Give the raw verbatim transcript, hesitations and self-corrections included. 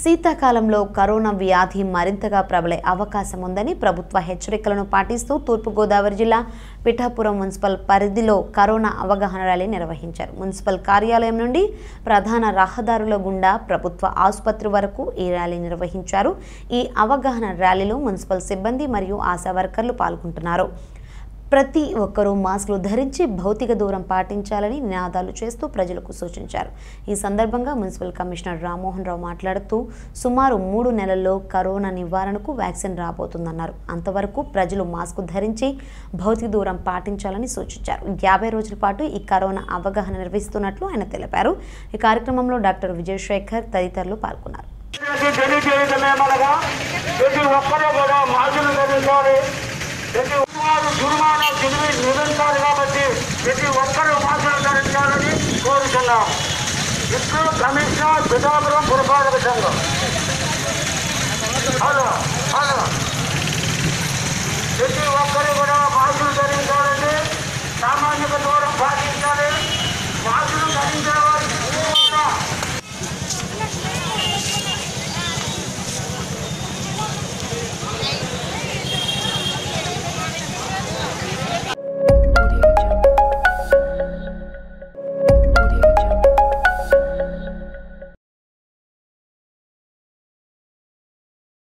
శీతాకాలంలో కరోనా వ్యాధి మరింతగా ప్రబలే అవకాశం ఉందని ప్రభుత్వ హెచ్చరికలను పాటిస్తూ తూర్పుగోదావరి జిల్లా పిఠాపురం మున్సిపల్ పరిధిలో కరోనా అవగాహన ర్యాలీ నిర్వహించారు. మున్సిపల్ కార్యాలయం నుండి ప్రధాన రహదారుల గుండా ప్రభుత్వ ఆసుపత్రి వరకు ఈ ర్యాలీ నిర్వహించారు. ఈ అవగాహన ర్యాలీలో మున్సిపల్ సిబ్బంది మరియు ఆశా వర్కర్లు పాల్గొంటున్నారు. ప్రతి ఒక్కరూ మాస్కులు ధరించి భౌతిక దూరం పాటించాలని నినాదాలు చేస్తూ ప్రజలకు సూచించారు. ఈ సందర్భంగా మున్సిపల్ కమిషనర్ రామ్మోహన్ రావు మాట్లాడుతూ సుమారు మూడు నెలల్లో కరోనా నివారణకు వ్యాక్సిన్ రాబోతుందన్నారు. అంతవరకు ప్రజలు మాస్కు ధరించి భౌతిక దూరం పాటించాలని సూచించారు. యాభై రోజుల పాటు ఈ కరోనా అవగాహన నిర్వహిస్తున్నట్లు ఆయన తెలిపారు. ఈ కార్యక్రమంలో డాక్టర్ విజయశేఖర్ తదితరులు పాల్గొన్నారు. జుర్మానా నిరంతరం కాబట్టి ప్రతి ఒక్కరూ మాస్కులు ధరించాలని కోరుతున్నాం. ఇప్పుడు కమిషనర్ పిఠాపురం పురపాలక సంఘం హలో హలో ప్రతి